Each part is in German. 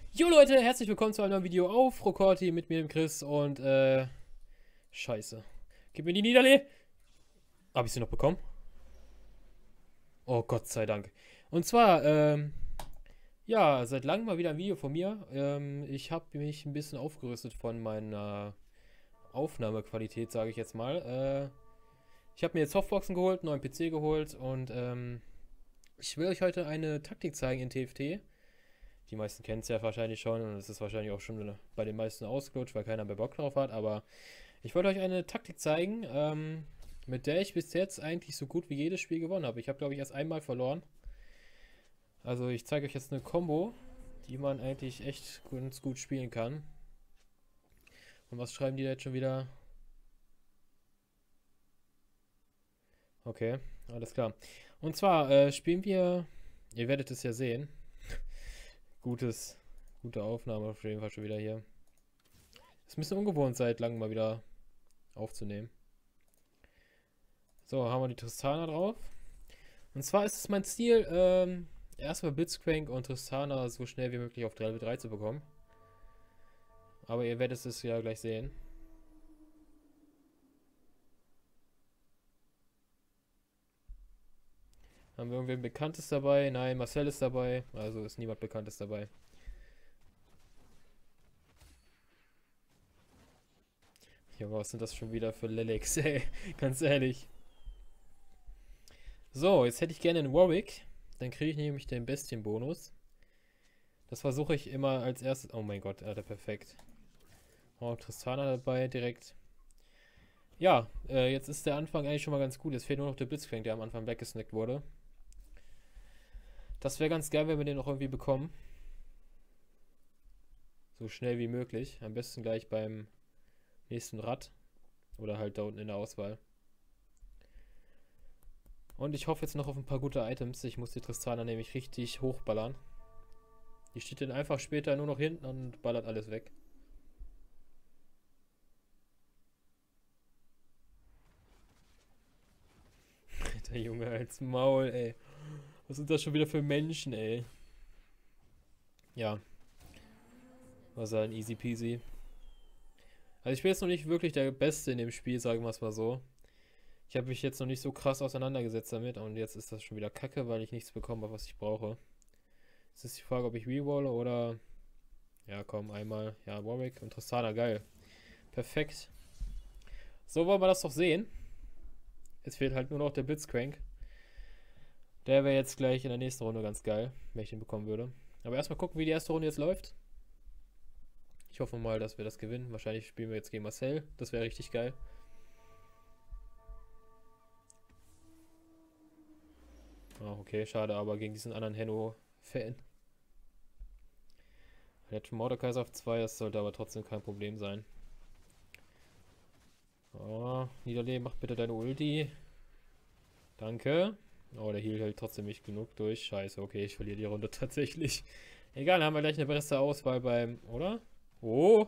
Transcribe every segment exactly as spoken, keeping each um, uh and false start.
Jo Leute, herzlich willkommen zu einem neuen Video auf Rokorti mit mir, dem Chris und äh, scheiße. Gib mir die Niederlee. Hab ich sie noch bekommen? Oh Gott sei Dank. Und zwar, ähm, ja, seit langem mal wieder ein Video von mir. Ähm, ich habe mich ein bisschen aufgerüstet von meiner Aufnahmequalität, sage ich jetzt mal. Äh, ich habe mir jetzt Softboxen geholt, einen neuen P C geholt und ähm, ich will euch heute eine Taktik zeigen in T F T. Die meisten kennen es ja wahrscheinlich schon und es ist wahrscheinlich auch schon bei den meisten ausgelutscht, weil keiner mehr Bock drauf hat. Aber ich wollte euch eine Taktik zeigen, ähm, mit der ich bis jetzt eigentlich so gut wie jedes Spiel gewonnen habe. Ich habe, glaube ich, erst einmal verloren. Also ich zeige euch jetzt eine Combo, die man eigentlich echt ganz gut spielen kann. Und was schreiben die da jetzt schon wieder? Okay, alles klar. Und zwar äh, spielen wir, ihr werdet es ja sehen, gutes, gute Aufnahme auf jeden Fall schon wieder hier. Ist ein bisschen ungewohnt, seit langem mal wieder aufzunehmen. So, haben wir die Tristana drauf. Und zwar ist es mein Ziel, ähm, erstmal Blitzcrank und Tristana so schnell wie möglich auf drei Level drei zu bekommen. Aber ihr werdet es ja gleich sehen. Haben wir irgendwen Bekanntes dabei? Nein, Marcel ist dabei. Also ist niemand Bekanntes dabei. Junge, was sind das schon wieder für Lelex, ey? Ganz ehrlich. So, jetzt hätte ich gerne einen Warwick. Dann kriege ich nämlich den Bestienbonus. Das versuche ich immer als erstes. Oh mein Gott, Alter, perfekt. Oh, Tristana dabei direkt. Ja, äh, jetzt ist der Anfang eigentlich schon mal ganz gut. Es fehlt nur noch der Blitzcrank, der am Anfang weggesnackt wurde. Das wäre ganz geil, wenn wir den noch irgendwie bekommen. So schnell wie möglich. Am besten gleich beim nächsten Rad. Oder halt da unten in der Auswahl. Und ich hoffe jetzt noch auf ein paar gute Items. Ich muss die Tristana nämlich richtig hochballern. Die steht dann einfach später nur noch hinten und ballert alles weg. Der Junge als Maul, ey. Was sind das schon wieder für Menschen, ey? Ja. War sein easy peasy. Also ich bin jetzt noch nicht wirklich der Beste in dem Spiel, sagen wir es mal so. Ich habe mich jetzt noch nicht so krass auseinandergesetzt damit und jetzt ist das schon wieder kacke, weil ich nichts bekomme, was ich brauche. Jetzt ist die Frage, ob ich rerolle oder... Ja, komm, einmal. Ja, Warwick und Tristana, geil. Perfekt. So wollen wir das doch sehen. Jetzt fehlt halt nur noch der Blitzcrank. Der wäre jetzt gleich in der nächsten Runde ganz geil, wenn ich den bekommen würde. Aber erstmal gucken, wie die erste Runde jetzt läuft. Ich hoffe mal, dass wir das gewinnen. Wahrscheinlich spielen wir jetzt gegen Marcel. Das wäre richtig geil. Oh, okay, schade, aber gegen diesen anderen Henno-Fan. Er hat schon Mordekaiser auf zwei, das sollte aber trotzdem kein Problem sein. Oh, Niederlee, mach bitte deine Ulti. Danke. Oh, der Heal hält trotzdem nicht genug durch. Scheiße, okay, ich verliere die Runde tatsächlich. Egal, dann haben wir gleich eine bessere Auswahl beim, oder? Oh.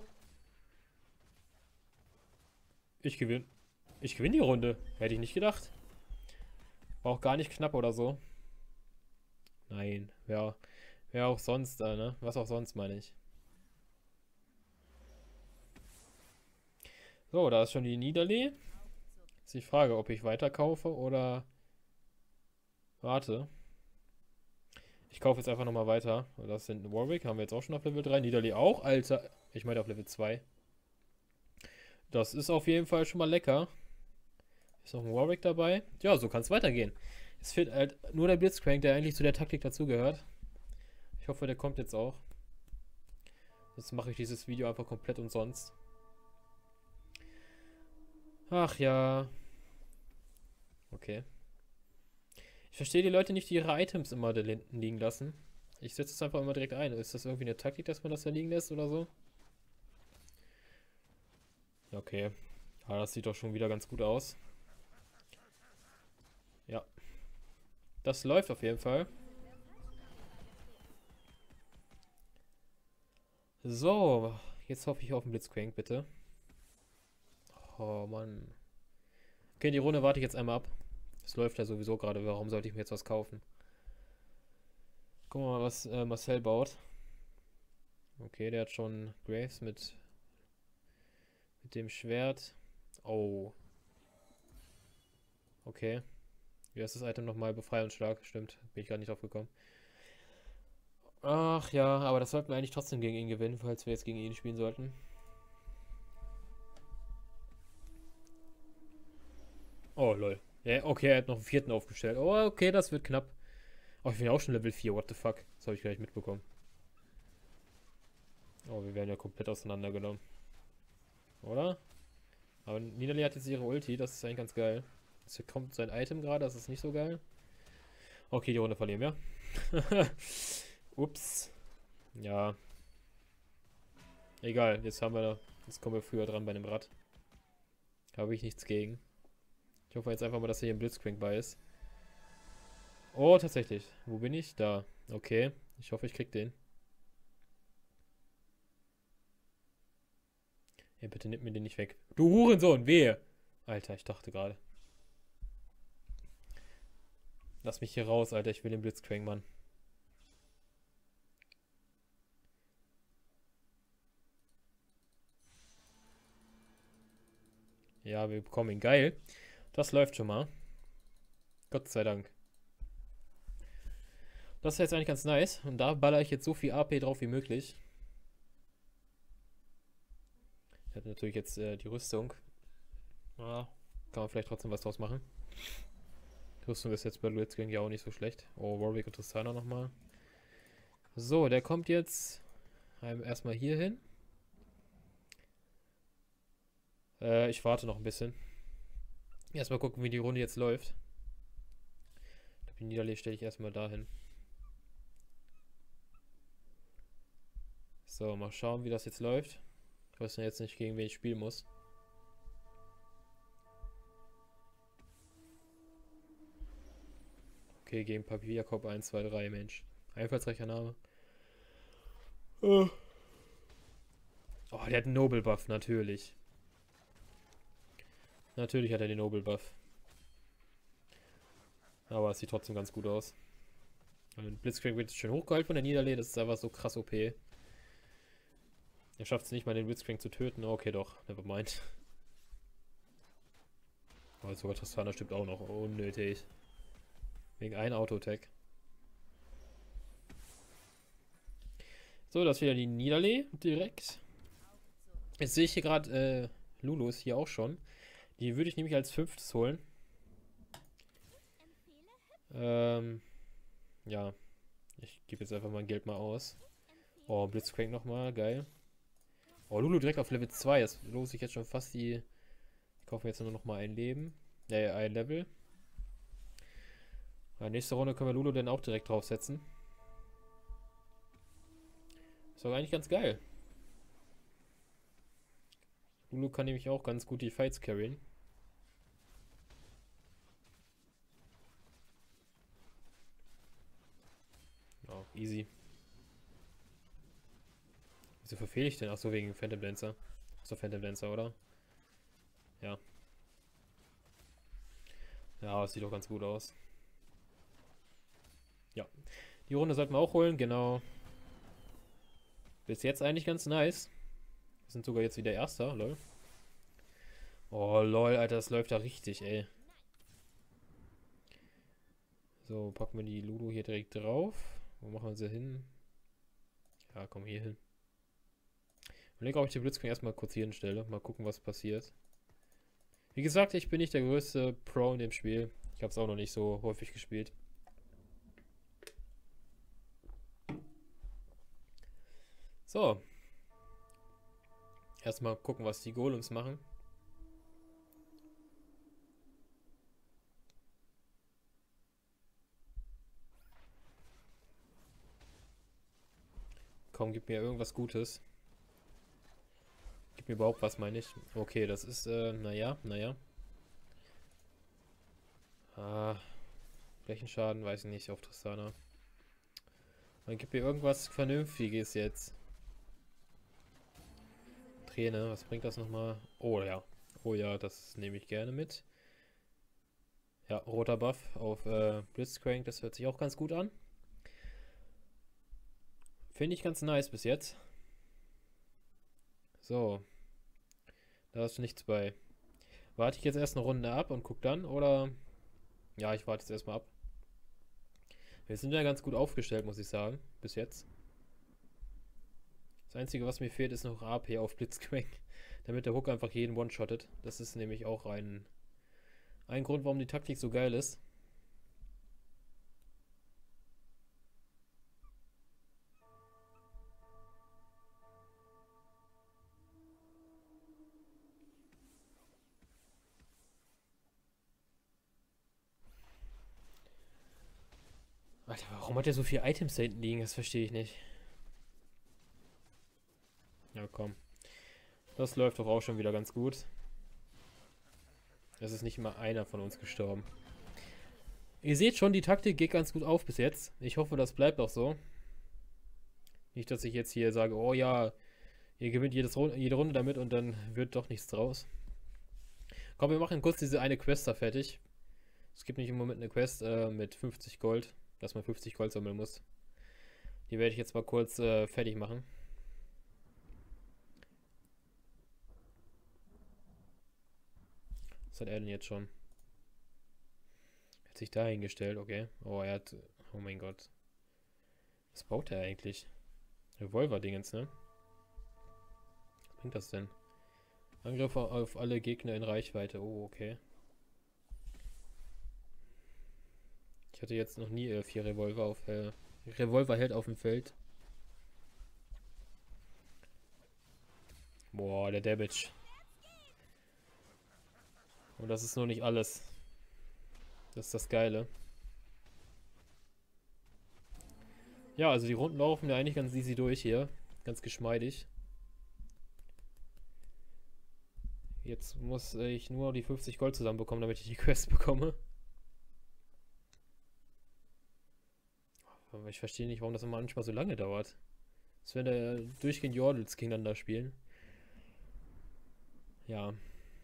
Ich gewinne. Ich gewinne die Runde. Hätte ich nicht gedacht. War auch gar nicht knapp oder so. Nein, wer, wer auch sonst da, ne? Was auch sonst, meine ich. So, da ist schon die Niederlee. Ist die Frage, ob ich weiterkaufe oder warte. Ich kaufe jetzt einfach nochmal weiter. Das sind Warwick, haben wir jetzt auch schon auf Level drei. Niederlee auch, Alter. Ich meine auf Level zwei. Das ist auf jeden Fall schon mal lecker. Ist noch ein Warwick dabei. Ja, so kann es weitergehen. Es fehlt halt nur der Blitzcrank, der eigentlich zu der Taktik dazugehört. Ich hoffe, der kommt jetzt auch. Sonst mache ich dieses Video einfach komplett umsonst. Ach ja. Okay. Ich verstehe die Leute nicht, die ihre Items immer da hinten liegen lassen. Ich setze es einfach immer direkt ein. Ist das irgendwie eine Taktik, dass man das da liegen lässt oder so? Okay. Ja, das sieht doch schon wieder ganz gut aus. Ja. Das läuft auf jeden Fall. So. Jetzt hoffe ich auf den Blitzcrank, bitte. Oh, Mann. Okay, die Runde warte ich jetzt einmal ab. Es läuft ja sowieso gerade. Warum sollte ich mir jetzt was kaufen? Gucken wir mal, was äh, Marcel baut. Okay, der hat schon Graves mit, mit dem Schwert. Oh. Okay. Wie heißt das Item nochmal? Befreiungsschlag. Stimmt, bin ich gar nicht drauf gekommen. Ach ja, aber das sollten wir eigentlich trotzdem gegen ihn gewinnen, falls wir jetzt gegen ihn spielen sollten. Oh, lol. Ja, okay, er hat noch einen vierten aufgestellt. Oh, okay, das wird knapp. Oh, ich bin ja auch schon Level vier, what the fuck. Das habe ich gar nicht mitbekommen. Oh, wir werden ja komplett auseinandergenommen. Oder? Aber Nidalee hat jetzt ihre Ulti, das ist eigentlich ganz geil. Jetzt kommt sein Item gerade, das ist nicht so geil. Okay, die Runde verlieren wir. Ups. Ja. Egal, jetzt haben wir, jetzt kommen wir früher dran bei dem Rad. Habe ich nichts gegen. Ich hoffe jetzt einfach mal, dass hier ein Blitzcrank bei ist. Oh, tatsächlich. Wo bin ich? Da. Okay. Ich hoffe, ich krieg den. Ey, bitte nimm mir den nicht weg. Du Hurensohn, wehe! Alter, ich dachte gerade. Lass mich hier raus, Alter. Ich will den Blitzcrank, Mann. Ja, wir bekommen ihn. Geil. Das läuft schon mal. Gott sei Dank. Das ist jetzt eigentlich ganz nice. Und da baller ich jetzt so viel A P drauf wie möglich. Ich habe natürlich jetzt äh, die Rüstung. Ja, kann man vielleicht trotzdem was draus machen. Die Rüstung ist jetzt bei Blitzcrank ja auch nicht so schlecht. Oh, Warwick und Tristana nochmal. So, der kommt jetzt erstmal hier hin. Äh, ich warte noch ein bisschen. Erstmal gucken, wie die Runde jetzt läuft. Die Nidalee stelle ich erstmal dahin. So, mal schauen, wie das jetzt läuft. Ich weiß ja jetzt nicht, gegen wen ich spielen muss. Okay, gegen Papierkorb eins, zwei, drei, Mensch. Einfallsreicher Name. Oh, oh der hat einen Noble Buff, natürlich. Natürlich hat er den Noble Buff. Aber es sieht trotzdem ganz gut aus. Und Blitzcrank wird schön hochgehalten von der Nidalee, das ist einfach so krass O P. Er schafft es nicht mal, den Blitzcrank zu töten. Okay, doch, nevermind. Aber sogar Tristana stirbt auch noch. Unnötig. Wegen einem Auto-Attack. So, das ist wieder die Nidalee direkt. Jetzt sehe ich hier gerade, äh, Lulu ist hier auch schon. Die würde ich nämlich als fünftes holen. Ähm, ja. Ich gebe jetzt einfach mein Geld mal aus. Oh, Blitzcrank nochmal, geil. Oh, Lulu direkt auf Level zwei. Das lohnt sich jetzt schon fast die... Ich kaufe mir jetzt nur noch mal ein Leben. Äh, ein Level. Ja, nächste Runde können wir Lulu dann auch direkt draufsetzen. Ist doch eigentlich ganz geil. Lulu kann nämlich auch ganz gut die Fights carryen. Oh, easy. Wieso verfehle ich denn? Achso, wegen Phantom Dancer. Achso, Phantom Dancer, oder? Ja. Ja, das sieht doch ganz gut aus. Ja. Die Runde sollten wir auch holen, genau. Bis jetzt eigentlich ganz nice. Wir sind sogar jetzt wieder Erster, lol. Oh, lol, Alter, das läuft da richtig, ey. So, packen wir die Lulu hier direkt drauf. Wo machen wir sie hin? Ja, komm hier hin. Ich überlege, ob ich den Blitzcrank erstmal kurz hier hinstelle. Mal gucken, was passiert. Wie gesagt, ich bin nicht der größte Pro in dem Spiel. Ich habe es auch noch nicht so häufig gespielt. So. Erstmal gucken, was die Golems machen. Komm, gib mir irgendwas Gutes. Gib mir überhaupt was, meine ich. Okay, das ist, äh, naja, naja. Ah, Flächenschaden, weiß ich nicht, auf Tristana. Dann gib mir irgendwas Vernünftiges jetzt. Träne, was bringt das nochmal? Oh ja, oh ja, das nehme ich gerne mit. Ja, roter Buff auf äh, Blitzcrank, das hört sich auch ganz gut an. Finde ich ganz nice bis jetzt. So. Da ist nichts bei. Warte ich jetzt erst eine Runde ab und guck dann, oder? Ja, ich warte jetzt erstmal ab. Wir sind ja ganz gut aufgestellt, muss ich sagen. Bis jetzt. Das Einzige, was mir fehlt, ist noch A P auf Blitzcrank. Damit der Hook einfach jeden one-shottet. Das ist nämlich auch ein, ein Grund, warum die Taktik so geil ist. Alter, warum hat er so viele Items da hinten liegen? Das verstehe ich nicht. Ja, komm. Das läuft doch auch schon wieder ganz gut. Es ist nicht mal einer von uns gestorben. Ihr seht schon, die Taktik geht ganz gut auf bis jetzt. Ich hoffe, das bleibt auch so. Nicht, dass ich jetzt hier sage, oh ja, ihr gewinnt jedes Runde, jede Runde damit und dann wird doch nichts draus. Komm, wir machen kurz diese eine Quest da fertig. Es gibt nicht im Moment eine Quest äh, mit fünfzig Gold, dass man fünfzig Gold sammeln muss. Die werde ich jetzt mal kurz äh, fertig machen. Was hat er denn jetzt schon? Hat sich da hingestellt, okay. Oh, er hat... Oh mein Gott. Was baut er eigentlich? Revolver-Dingens, ne? Was bringt das denn? Angriff auf alle Gegner in Reichweite. Oh, okay. Ich hatte jetzt noch nie äh, vier Revolver auf... Äh, Revolver hält auf dem Feld. Boah, der Damage. Und das ist nur nicht alles. Das ist das Geile. Ja, also die Runden laufen ja eigentlich ganz easy durch hier. Ganz geschmeidig. Jetzt muss ich nur die fünfzig Gold zusammenbekommen, damit ich die Quest bekomme. Aber ich verstehe nicht, warum das immer manchmal so lange dauert. Als wenn der durchgehend Yordles gegeneinander spielen. Ja.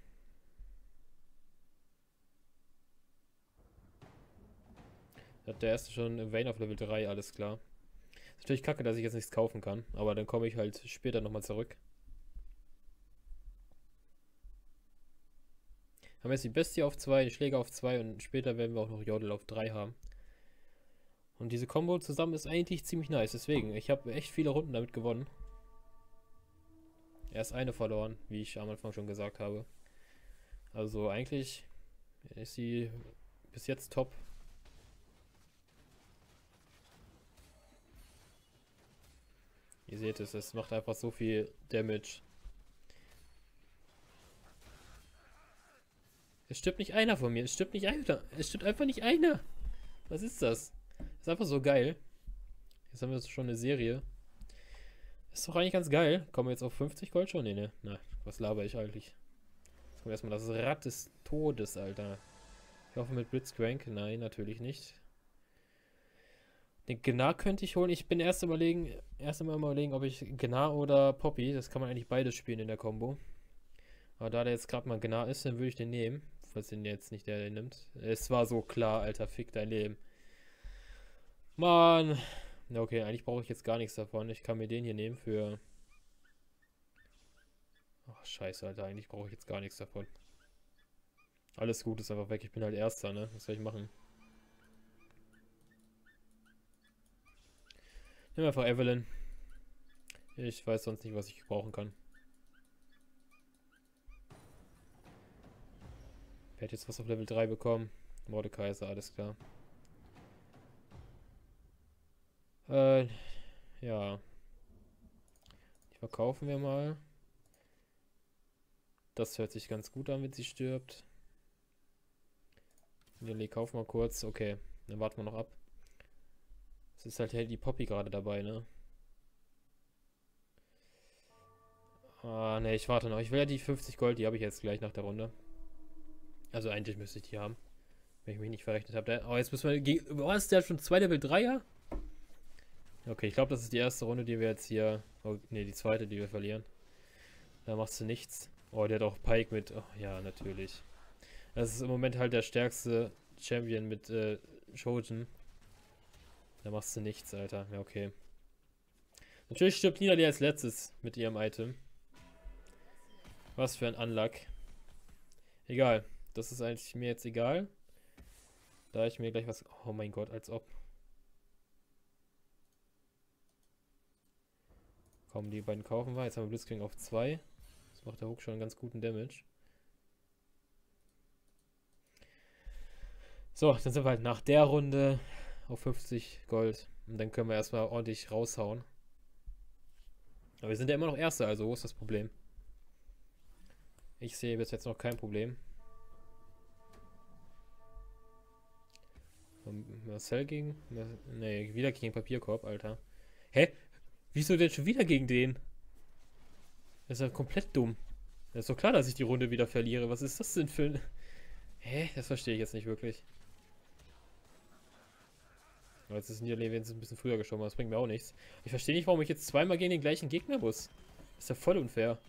Hat der erste schon Vayne auf Level drei, alles klar. Ist natürlich kacke, dass ich jetzt nichts kaufen kann, aber dann komme ich halt später nochmal zurück. Haben wir jetzt die Bestie auf zwei, die Schläger auf zwei und später werden wir auch noch Yordle auf drei haben. Und diese Combo zusammen ist eigentlich ziemlich nice, deswegen, ich habe echt viele Runden damit gewonnen. Erst eine verloren, wie ich am Anfang schon gesagt habe. Also eigentlich ist sie bis jetzt top. Ihr seht es, es macht einfach so viel Damage. Es stirbt nicht einer von mir, es stirbt nicht einer. Es stirbt einfach nicht einer. Was ist das? Das ist einfach so geil. Jetzt haben wir schon eine Serie. Ist doch eigentlich ganz geil. Kommen wir jetzt auf fünfzig Gold schon? Nee, ne. Na, was laber ich eigentlich? Jetzt kommt erstmal das Rad des Todes, Alter. Ich hoffe mit Blitzcrank. Nein, natürlich nicht. Den Gnar könnte ich holen. Ich bin erst überlegen, erst einmal überlegen, ob ich Gnar oder Poppy. Das kann man eigentlich beides spielen in der Combo. Aber da der jetzt gerade mal Gnar ist, dann würde ich den nehmen. Falls den jetzt nicht der, der nimmt. Es war so klar, Alter. Fick dein Leben. Mann. Na okay, eigentlich brauche ich jetzt gar nichts davon. Ich kann mir den hier nehmen für... Ach, scheiße, Alter. Eigentlich brauche ich jetzt gar nichts davon. Alles gut, ist einfach weg. Ich bin halt Erster, ne? Was soll ich machen? Nimm einfach Evelyn. Ich weiß sonst nicht, was ich brauchen kann. Wer hat jetzt was auf Level drei bekommen? Mordekaiser, alles klar. Äh, ja. Die verkaufen wir mal. Das hört sich ganz gut an, wenn sie stirbt. Lily, kaufen wir kurz. Okay, dann warten wir noch ab. Es ist halt die Poppy gerade dabei, ne? Ah, ne, ich warte noch. Ich will ja die fünfzig Gold, die habe ich jetzt gleich nach der Runde. Also eigentlich müsste ich die haben. Wenn ich mich nicht verrechnet habe. Oh, jetzt müssen wir... Was? Der hat schon zwei Level dreier? Okay, ich glaube, das ist die erste Runde, die wir jetzt hier... Oh, ne, die zweite, die wir verlieren. Da machst du nichts. Oh, der hat auch Pike mit... Oh, ja, natürlich. Das ist im Moment halt der stärkste Champion mit äh, Shoten. Da machst du nichts, Alter. Ja, okay. Natürlich stirbt Nidalee als letztes mit ihrem Item. Was für ein Unluck. Egal. Das ist eigentlich mir jetzt egal. Da ich mir gleich was... Oh mein Gott, als ob. Komm, die beiden kaufen wir. Jetzt haben wir Blitzkrieg auf zwei. Das macht der Hook schon einen ganz guten Damage. So, dann sind wir halt nach der Runde auf fünfzig Gold. Und dann können wir erstmal ordentlich raushauen. Aber wir sind ja immer noch Erster, also wo ist das Problem? Ich sehe bis jetzt noch kein Problem. Marcel gegen... Ne, wieder gegen Papierkorb, Alter. Hä? Wieso denn schon wieder gegen den? Das ist ja komplett dumm. Das ist doch klar, dass ich die Runde wieder verliere. Was ist das denn für ein... Hä? Das verstehe ich jetzt nicht wirklich. Jetzt ist Niederleben jetzt ein bisschen früher geschoben, aber das bringt mir auch nichts. Ich verstehe nicht, warum ich jetzt zweimal gegen den gleichen Gegner muss. Ist ja voll unfair.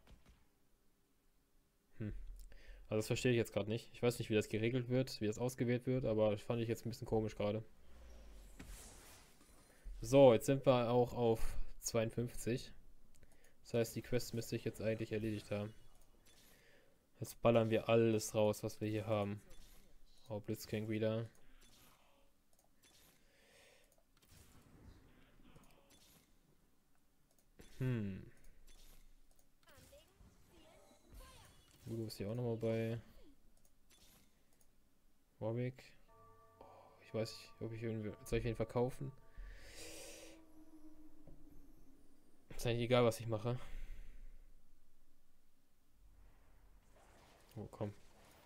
Hm. Also das verstehe ich jetzt gerade nicht. Ich weiß nicht, wie das geregelt wird, wie das ausgewählt wird, aber das fand ich jetzt ein bisschen komisch gerade. So, jetzt sind wir auch auf zweiundfünfzig. Das heißt, die Quest müsste ich jetzt eigentlich erledigt haben. Jetzt ballern wir alles raus, was wir hier haben. Oh, Blitzkrieg wieder. Hm. Lulu ist hier auch nochmal bei. Warwick. Oh, ich weiß nicht, ob ich irgendwie. Soll ich ihn verkaufen? Ist eigentlich egal, was ich mache. Oh, komm.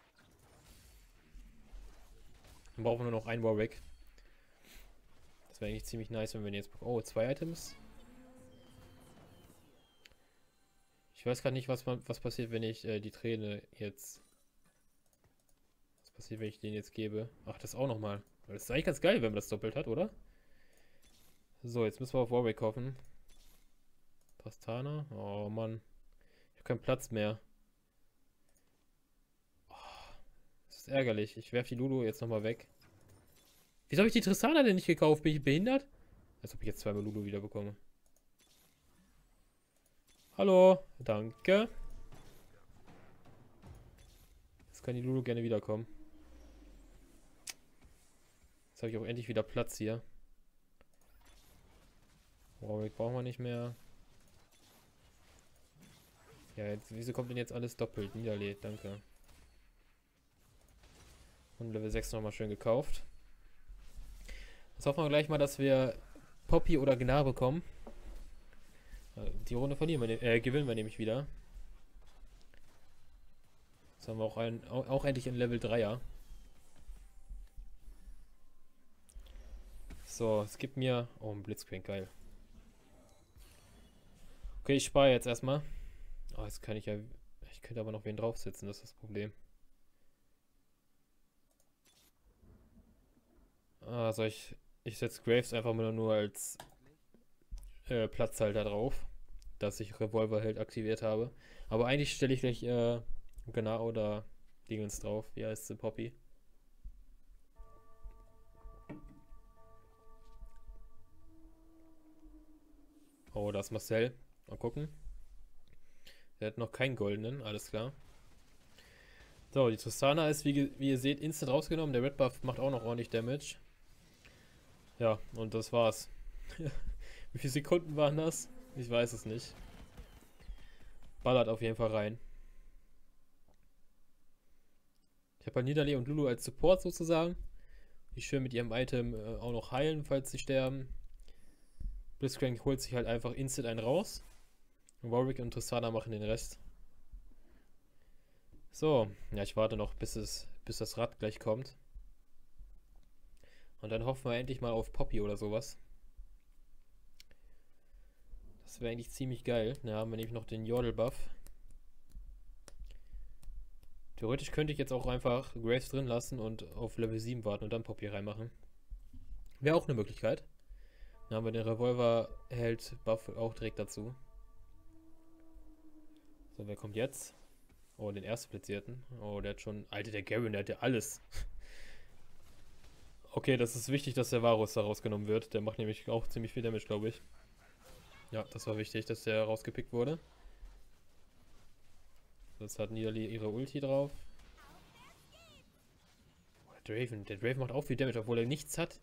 Dann brauchen wir nur noch einen Warwick. Das wäre eigentlich ziemlich nice, wenn wir den jetzt... Oh, zwei Items. Ich weiß gerade nicht, was, man, was passiert, wenn ich äh, die Träne jetzt... Was passiert, wenn ich den jetzt gebe? Ach, das auch nochmal. Das ist eigentlich ganz geil, wenn man das doppelt hat, oder? So, jetzt müssen wir auf Warwick hoffen. Pastana. Oh, Mann. Ich habe keinen Platz mehr. Oh, das ist ärgerlich. Ich werfe die Lulu jetzt nochmal weg. Wieso habe ich die Tristana denn nicht gekauft? Bin ich behindert? Als ob ich jetzt zweimal Lulu wieder bekomme. Hallo, danke. Jetzt kann die Lulu gerne wiederkommen. Jetzt habe ich auch endlich wieder Platz hier. Warwick brauchen wir nicht mehr. Ja, jetzt, wieso kommt denn jetzt alles doppelt? Niederlädt, danke. Und Level sechs nochmal schön gekauft. Jetzt hoffen wir gleich mal, dass wir Poppy oder Gnar bekommen. Die Runde verlieren wir, äh, gewinnen wir nämlich wieder. Jetzt haben wir auch, ein, auch, auch endlich ein Level dreier. So, es gibt mir... Oh, ein Blitzcrank, geil. Okay, ich spare jetzt erstmal. Oh, jetzt kann ich ja... Ich könnte aber noch wen draufsetzen, das ist das Problem. Also ich... Ich setze Graves einfach mal nur als äh, Platzhalter drauf, dass ich Revolverheld aktiviert habe. Aber eigentlich stelle ich gleich äh, Gnar oder Dingens drauf. Wie heißt sie? Poppy. Oh, da ist Marcel. Mal gucken. Der hat noch keinen goldenen, alles klar. So, die Tristana ist, wie, wie ihr seht, instant rausgenommen. Der Red Buff macht auch noch ordentlich Damage. Ja, und das war's. Wie viele Sekunden waren das? Ich weiß es nicht. Ballert auf jeden Fall rein. Ich habe halt Niederlee und Lulu als Support sozusagen. Die schön mit ihrem Item äh, auch noch heilen, falls sie sterben. Blitzcrank holt sich halt einfach instant einen raus. Und Warwick und Tristana machen den Rest. So, ja, ich warte noch, bis, es, bis das Rad gleich kommt. Und dann hoffen wir endlich mal auf Poppy oder sowas. Das wäre eigentlich ziemlich geil. Da haben wir nämlich noch den Yordle-Buff. Theoretisch könnte ich jetzt auch einfach Graves drin lassen und auf Level sieben warten und dann Poppy reinmachen. Wäre auch eine Möglichkeit. Dann haben wir den Revolver-Held-Buff auch direkt dazu. So, wer kommt jetzt? Oh, den Erstplatzierten. Oh, der hat schon... Alter, der Garen, der hat ja alles. Okay, das ist wichtig, dass der Varus da rausgenommen wird. Der macht nämlich auch ziemlich viel Damage, glaube ich. Ja, das war wichtig, dass der rausgepickt wurde. Jetzt hat Nidalee ihre Ulti drauf. Oh, der Draven. Der Draven macht auch viel Damage, obwohl er nichts hat.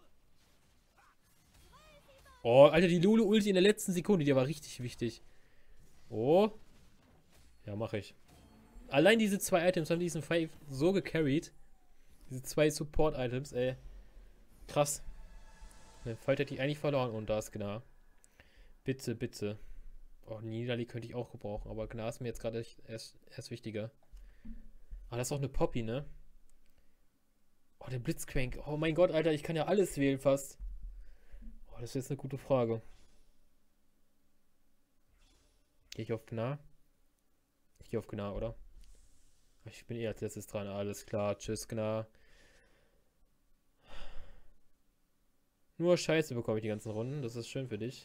Oh, Alter, die Lulu-Ulti in der letzten Sekunde, die war richtig wichtig. Oh. Ja, mache ich. Allein diese zwei Items haben diesen Five so gecarried. Diese zwei Support-Items, ey. Krass. Der Fight hätte ich eigentlich verloren und da ist Gnar. Bitte, bitte. Oh, Nidalee könnte ich auch gebrauchen, aber Gnar ist mir jetzt gerade erst, erst wichtiger. Ah, das ist auch eine Poppy, ne? Oh, der Blitzcrank. Oh mein Gott, Alter, ich kann ja alles wählen fast. Oh, das ist jetzt eine gute Frage. Gehe ich auf Gnar? Ich gehe auf Gnar, oder? Ich bin eh als letztes dran. Alles klar. Tschüss, Gnar. Nur Scheiße bekomme ich die ganzen Runden. Das ist schön für dich.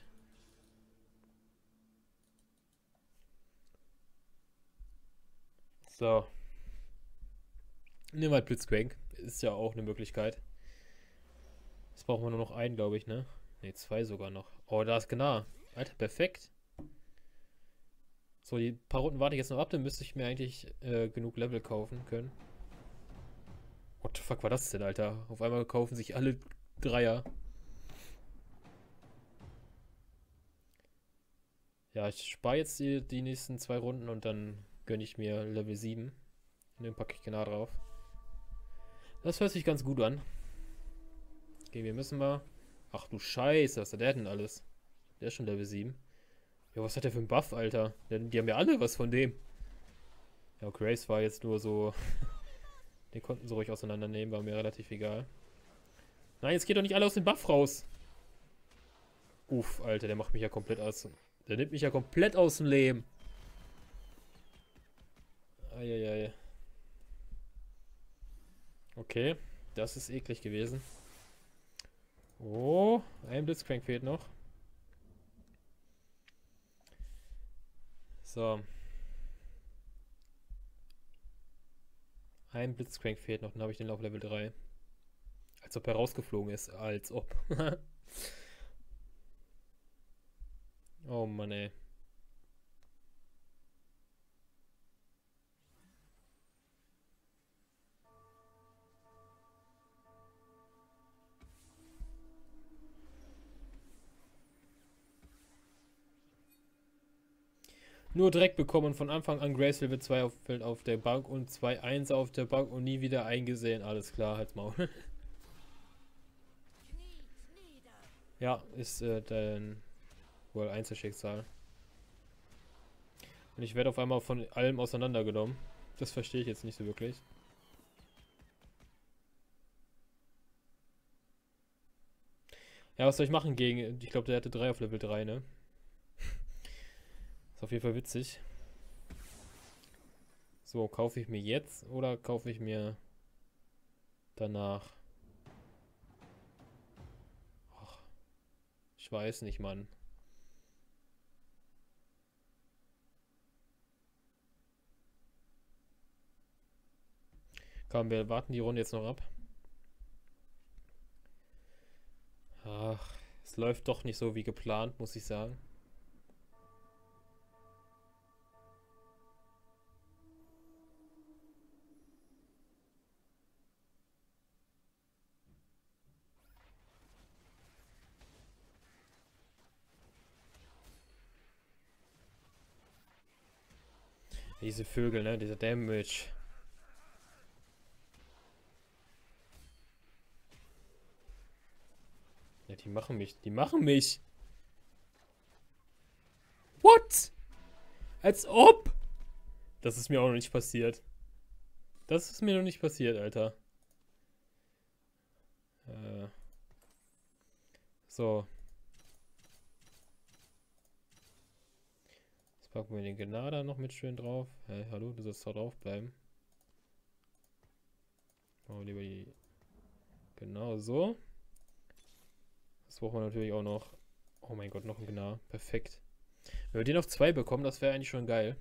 So. Nimm mal Blitzcrank. Ist ja auch eine Möglichkeit. Jetzt brauchen wir nur noch einen, glaube ich, ne? Ne, zwei sogar noch. Oh, da ist Gnar. Alter, perfekt. So, die paar Runden warte ich jetzt noch ab, dann müsste ich mir eigentlich äh, genug Level kaufen können. What the fuck war das denn, Alter? Auf einmal kaufen sich alle Dreier. Ja, ich spare jetzt die, die nächsten zwei Runden und dann gönne ich mir Level sieben. Und dann packe ich genau drauf. Das hört sich ganz gut an. Okay, wir müssen mal... Ach du Scheiße, was hat der denn alles? Der ist schon Level sieben. Ja, was hat der für einen Buff, Alter? Die, die haben ja alle was von dem. Ja, Grace war jetzt nur so... Den konnten sie ruhig auseinandernehmen, war mir relativ egal. Nein, jetzt geht doch nicht alle aus dem Buff raus. Uff, Alter, der macht mich ja komplett aus... Der nimmt mich ja komplett aus dem Leben. Eieiei. Okay, das ist eklig gewesen. Oh, ein Blitzcrank fehlt noch. So. Ein Blitzcrank fehlt noch, dann habe ich den auf Level drei. Als ob er rausgeflogen ist, als ob. Oh Mann, ey. Nur Dreck bekommen und von Anfang an Grace Level zwei auf, auf der Bank und zwei eins auf der Bank und nie wieder eingesehen. Alles klar, halt's Maul. Ja, ist äh, dein wohl Einzelschicksal. Und ich werde auf einmal von allem auseinandergenommen. Das verstehe ich jetzt nicht so wirklich. Ja, was soll ich machen gegen... Ich glaube, der hatte drei auf Level drei, ne? Ist auf jeden Fall witzig. So, kaufe ich mir jetzt oder kaufe ich mir danach? Ach, ich weiß nicht, Mann. Komm, wir warten die Runde jetzt noch ab. Ach, es läuft doch nicht so wie geplant, muss ich sagen. Diese Vögel, ne? Dieser Damage. Ja, die machen mich. Die machen mich. What? Als ob? Das ist mir auch noch nicht passiert. Das ist mir noch nicht passiert, Alter. Äh. So. Jetzt packen wir den Gnar noch mit schön drauf. Hey, hallo, du sollst da drauf bleiben. Oh, lieber die. Genau so. Das brauchen wir natürlich auch noch. Oh mein Gott, noch ein Gnar. Perfekt. Wenn wir den auf zwei bekommen, das wäre eigentlich schon geil.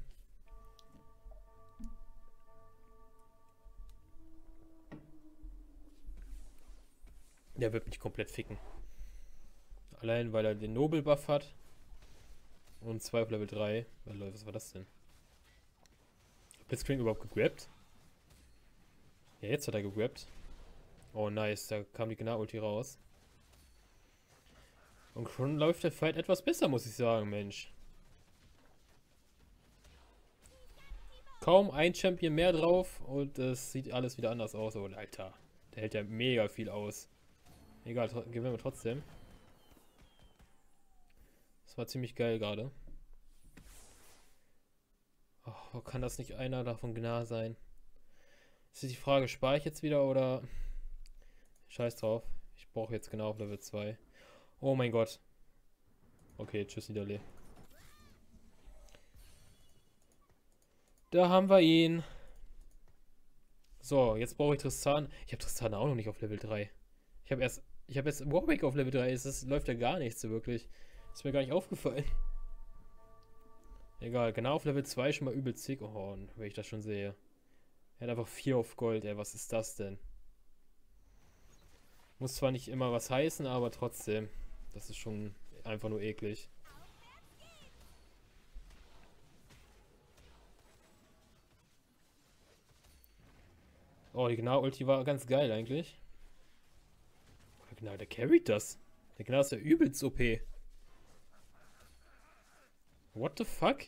Der wird mich komplett ficken. Allein, weil er den Nobel-Buff hat. Und zwei auf Level drei. Was war das denn? Blitzcrank überhaupt gegrabt? Ja, jetzt hat er gegrabt. Oh, nice. Da kam die Gnar-Ulti raus. Und schon läuft der Fight etwas besser, muss ich sagen, Mensch. Kaum ein Champion mehr drauf und es sieht alles wieder anders aus. Oh, Alter. Der hält ja mega viel aus. Egal, gewinnen wir trotzdem. Das war ziemlich geil gerade. Oh, kann das nicht einer davon Gnar sein? Ist die Frage, spare ich jetzt wieder oder... Scheiß drauf. Ich brauche jetzt genau auf Level zwei. Oh mein Gott. Okay, tschüss Niederlee. Da haben wir ihn. So, jetzt brauche ich Tristan. Ich habe Tristan auch noch nicht auf Level drei. Ich habe erst... Ich habe jetzt Warwick auf Level drei. Es läuft ja gar nichts so wirklich. Ist mir gar nicht aufgefallen. Egal, genau auf Level zwei schon mal übel zick. Oh, wenn ich das schon sehe. Er hat einfach vier auf Gold, ey. Was ist das denn? Muss zwar nicht immer was heißen, aber trotzdem. Das ist schon einfach nur eklig. Oh, die Gnar-Ulti war ganz geil eigentlich. Der Gnar, der carried das. Der Gnar ist ja übelst O P. What the fuck?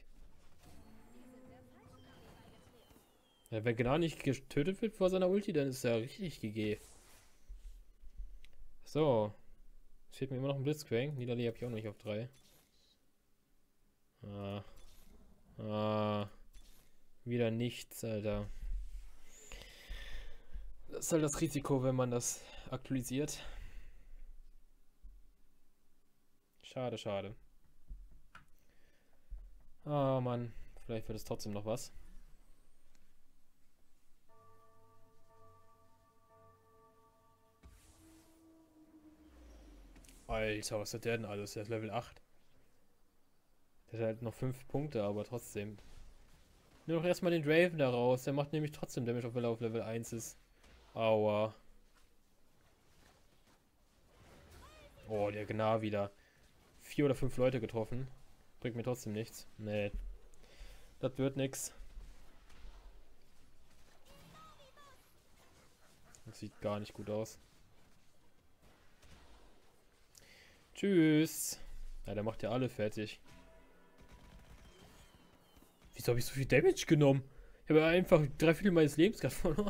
Ja, wenn Gnar nicht getötet wird vor seiner Ulti, dann ist er richtig G G. So. Es fehlt mir immer noch ein Blitzcrank. Niederlee habe ich auch noch nicht auf drei. Ah. Ah. Wieder nichts, Alter. Das ist halt das Risiko, wenn man das aktualisiert. Schade, schade. Ah, Mann. Vielleicht wird es trotzdem noch was. Alter, was hat der denn alles? Der ist Level acht. Der hat halt noch fünf Punkte, aber trotzdem. Nimm doch erstmal den Draven da raus. Der macht nämlich trotzdem Damage, obwohl er auf Level eins ist. Aua. Oh, der Gnar wieder. Vier oder fünf Leute getroffen. Bringt mir trotzdem nichts. Nee. Das wird nix. Das sieht gar nicht gut aus. Tschüss. Ja, der macht ja alle fertig. Wieso habe ich so viel Damage genommen? Ich habe einfach drei Viertel meines Lebens gerade verloren.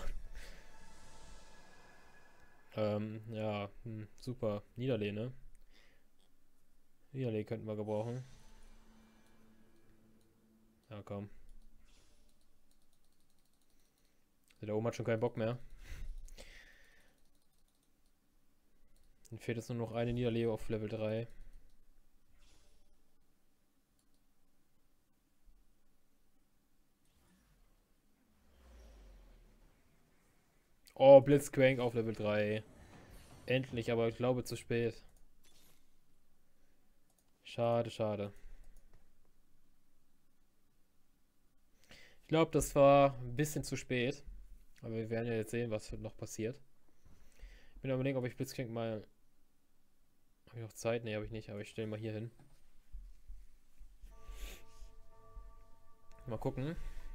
Ähm, ja, hm, super. Niederlee, ne? Niederlee könnten wir gebrauchen. Ja, komm. Der oben hat schon keinen Bock mehr. Dann fehlt jetzt nur noch eine Niederlee auf Level drei. Oh, Blitzcrank auf Level drei. Endlich, aber ich glaube zu spät. Schade, schade. Ich glaube, das war ein bisschen zu spät. Aber wir werden ja jetzt sehen, was noch passiert. Ich bin überlegen, ob ich Blitzcrank mal... Habe ich noch Zeit? Ne, habe ich nicht, aber ich stelle mal hier hin. Mal gucken.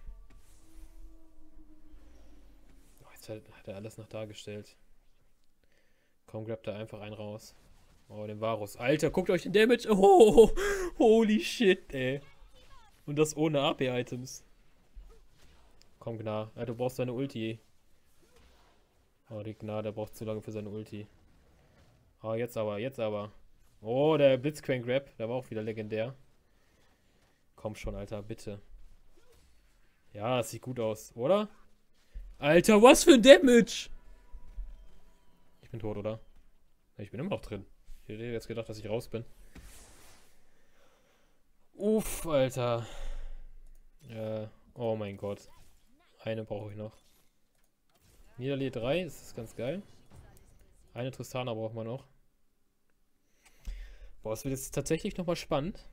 Oh, jetzt hat er alles noch dargestellt. Komm, grabt er einfach einen raus. Oh, den Varus. Alter, guckt euch den Damage. Oh, holy shit, ey. Und das ohne A P-Items. Komm, Gnar. Ja, du brauchst deine Ulti. Oh, die Gnar, der braucht zu lange für seine Ulti. Oh, jetzt aber, jetzt aber. Oh, der Blitzcrank-Grab. Der war auch wieder legendär. Komm schon, Alter, bitte. Ja, das sieht gut aus, oder? Alter, was für ein Damage! Ich bin tot, oder? Ich bin immer noch drin. Ich hätte jetzt gedacht, dass ich raus bin. Uff, Alter. Äh, oh mein Gott. Eine brauche ich noch. Niederlee drei, das ist ganz geil. Eine Tristana braucht man noch. Boah, es wird jetzt tatsächlich nochmal spannend.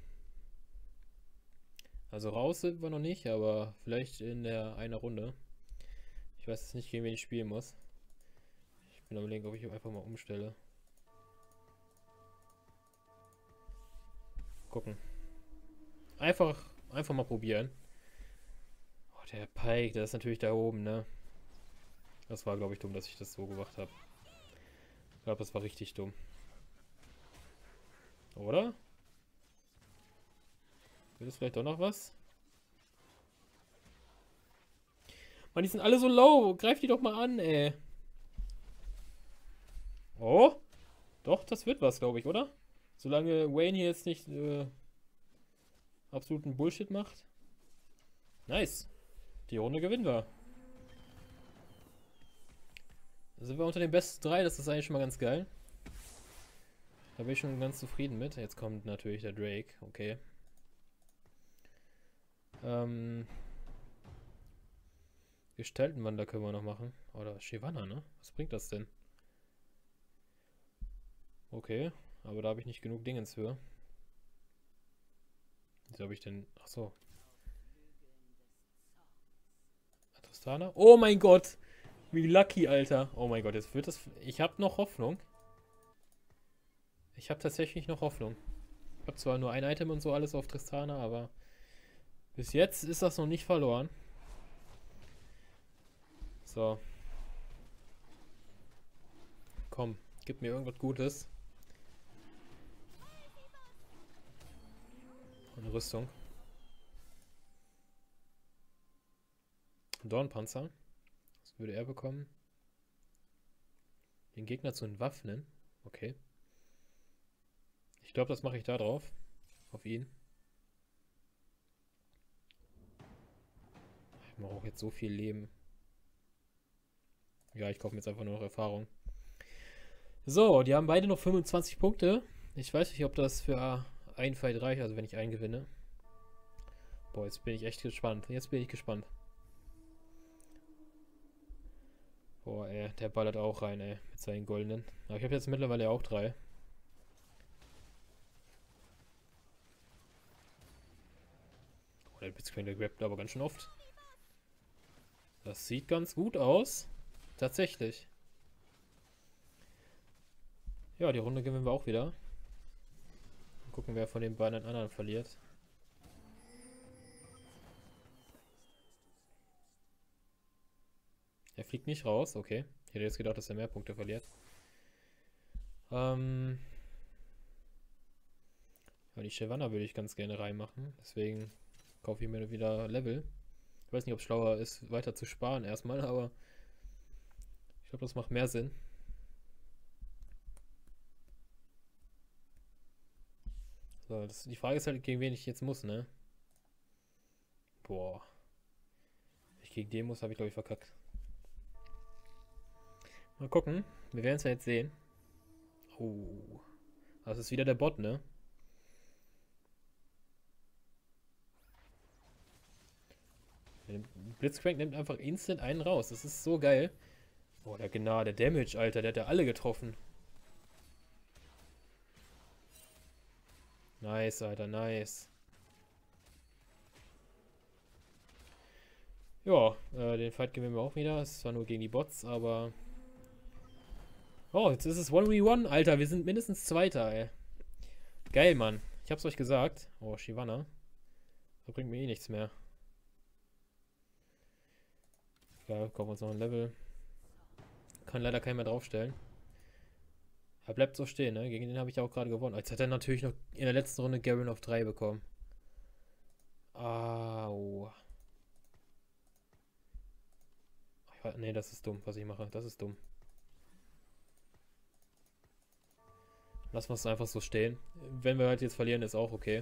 Also raus sind wir noch nicht, aber vielleicht in der einer Runde. Ich weiß jetzt nicht, gegen wen ich spielen muss. Ich bin am Überlegen, ob ich ihn einfach mal umstelle. Gucken. Einfach, einfach mal probieren. Oh, Der Pike, der ist natürlich da oben, ne? Das war, glaube ich, dumm, dass ich das so gemacht habe. Ich glaube, das war richtig dumm. Oder? Wird das vielleicht doch noch was? Mann, die sind alle so low. Greif die doch mal an, ey. Oh. Doch, das wird was, glaube ich, oder? Solange Wayne hier jetzt nicht äh, absoluten Bullshit macht. Nice. Die Runde gewinnen wir. Da sind wir unter den besten drei. Das ist eigentlich schon mal ganz geil. Da bin ich schon ganz zufrieden mit. Jetzt kommt natürlich der Drake. Okay. Ähm... Gestaltenwander können wir noch machen. Oder Shyvana, ne? Was bringt das denn? Okay, aber da habe ich nicht genug Dingens für. Wieso habe ich denn... Achso. Tristana? Oh mein Gott! Wie lucky, Alter. Oh mein Gott, jetzt wird das... Ich habe noch Hoffnung. Ich habe tatsächlich noch Hoffnung. Ich habe zwar nur ein Item und so alles auf Tristana, aber... Bis jetzt ist das noch nicht verloren. So. Komm, gib mir irgendwas Gutes. Eine Rüstung. Dornpanzer. Was würde er bekommen? Den Gegner zu entwaffnen. Okay. Ich glaube, das mache ich da drauf. Auf ihn. Ich brauche jetzt so viel Leben. Ja, ich kaufe mir jetzt einfach nur noch Erfahrung. So, die haben beide noch fünfundzwanzig Punkte. Ich weiß nicht, ob das für ein Fight reicht, also wenn ich einen gewinne. Boah, jetzt bin ich echt gespannt. Jetzt bin ich gespannt. Boah, ey, der ballert auch rein, ey, mit seinen goldenen. Aber ich habe jetzt mittlerweile auch drei. Oh, der Blitzcrank, der grabt aber ganz schön oft. Das sieht ganz gut aus. Tatsächlich. Ja, die Runde gewinnen wir auch wieder. Mal gucken, wer von den beiden anderen verliert. Er fliegt nicht raus, okay. Ich hätte jetzt gedacht, dass er mehr Punkte verliert. Ähm. Ja, die Shyvana würde ich ganz gerne reinmachen. Deswegen kaufe ich mir wieder Level. Ich weiß nicht, ob es schlauer ist, weiter zu sparen erstmal, aber ich glaube, das macht mehr Sinn. So, das, die Frage ist halt, gegen wen ich jetzt muss, ne? Boah. Wenn ich gegen den muss, habe ich, glaube ich, verkackt. Mal gucken. Wir werden es ja jetzt sehen. Oh. Das ist wieder der Bot, ne? Blitzcrank nimmt einfach instant einen raus. Das ist so geil. Oh, der genau, der Damage, Alter. Der hat ja alle getroffen. Nice, Alter, nice. Ja, äh, den Fight gewinnen wir auch wieder. Es war nur gegen die Bots, aber... Oh, jetzt ist es eins gegen eins, Alter. Wir sind mindestens Zweiter, ey. Geil, Mann. Ich hab's euch gesagt. Oh, Shyvana. Da bringt mir eh nichts mehr. Ja, kaufen wir uns noch ein Level. Kann leider keinen mehr draufstellen. Er bleibt so stehen, ne? Gegen den habe ich ja auch gerade gewonnen. Jetzt hat er natürlich noch in der letzten Runde Garen auf drei bekommen. Au. Ne, das ist dumm, was ich mache. Das ist dumm. Lassen wir es einfach so stehen. Wenn wir halt jetzt verlieren, ist auch okay.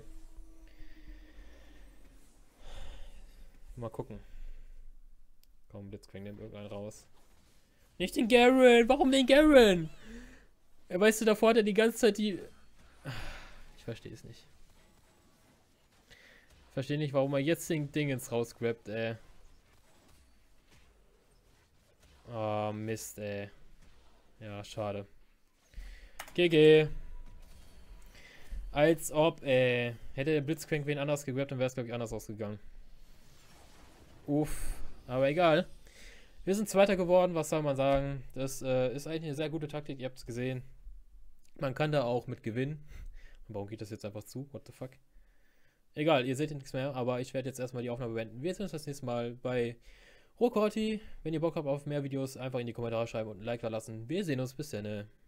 Mal gucken. Komm, Blitzcrank nimmt irgendeinen raus. Nicht den Garen! Warum den Garen? Ja, weißt du, davor hat er die ganze Zeit die... Ich verstehe es nicht. Ich verstehe nicht, warum er jetzt den Dingens rausgrabt, ey. Oh, Mist, ey. Ja, schade. G G. Als ob, ey. Hätte der Blitzcrank wen anders gegrabt, dann wäre es, glaube ich, anders ausgegangen. Uff. Aber egal. Wir sind Zweiter geworden, was soll man sagen? Das äh, ist eigentlich eine sehr gute Taktik, ihr habt es gesehen. Man kann da auch mit gewinnen. Warum geht das jetzt einfach zu? What the fuck? Egal, ihr seht nichts mehr, aber ich werde jetzt erstmal die Aufnahme beenden. Wir sehen uns das nächste Mal bei Rokorti. Wenn ihr Bock habt auf mehr Videos, einfach in die Kommentare schreiben und ein Like da lassen. Wir sehen uns, bis dann.